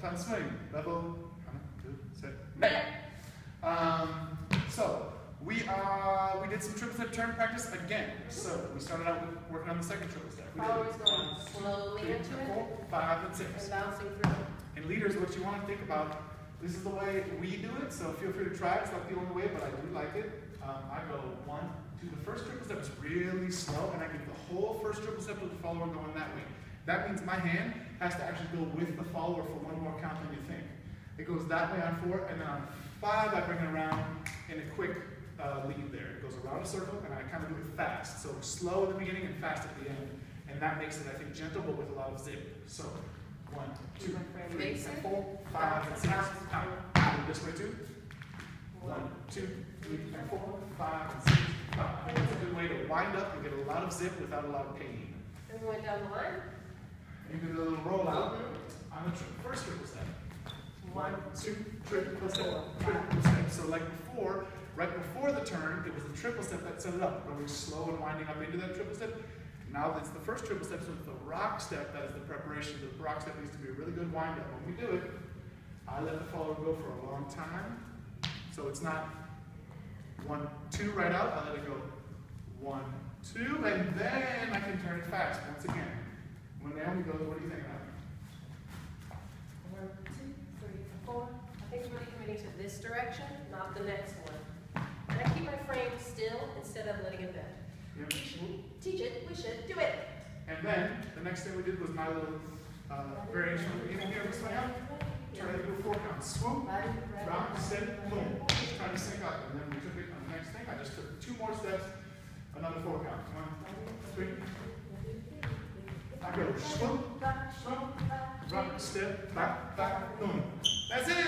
Uptown Swing. Level, 1, 2, set, back. So we did some triple step turn practice again. So we started out with working on the second triple step. We Always did going slowly into it. 4, 5, and 6. And bouncing through. And leaders, what you want to think about, this is the way we do it, so feel free to try it. It's not the only way, but I do like it. I go 1, 2, the first triple step is really slow, and I give the whole first triple step to the follower going that way. That means my hand has to actually go with the follower for one more count than you think. It goes that way on 4, and then on 5, I bring it around in a quick lead there. It goes around a circle, and I kind of do it fast. So slow at the beginning and fast at the end. And that makes it, I think, gentle, but with a lot of zip. So 1, 2, 3, and 4, 5, and 6. Out. This way too. 1, 2, 3, and 4, 5, and 6. Out. It's a good way to wind up and get a lot of zip without a lot of pain. And we went down the line. You do a little roll out on the first triple step. 1, 2, triple step, triple step. So like before, right before the turn, it was the triple step that set it up. Going slow and winding up into that triple step. Now it's the first triple step, so it's the rock step that is the preparation. The rock step needs to be a really good wind up. When we do it, I let the follower go for a long time. So it's not 1, 2 right out. I let it go 1, 2, and then I can turn it fast once again. When Naomi goes, what do you think about it? 1, 2, 3, 4. I think really committing to this direction, not the next one. And I keep my frame still instead of letting it bend. Yep. We should teach it. We should do it. And then the next thing we did was my little variation of the beginning here. This way out. Try to do a 4 count. Swoop, drop, step, boom. Trying to sync up. And then we took it on the next thing. I just took 2 more steps. Another 4 count. 1, 3. I go swoop, swoop, drop, step, back, back, boom. That's it.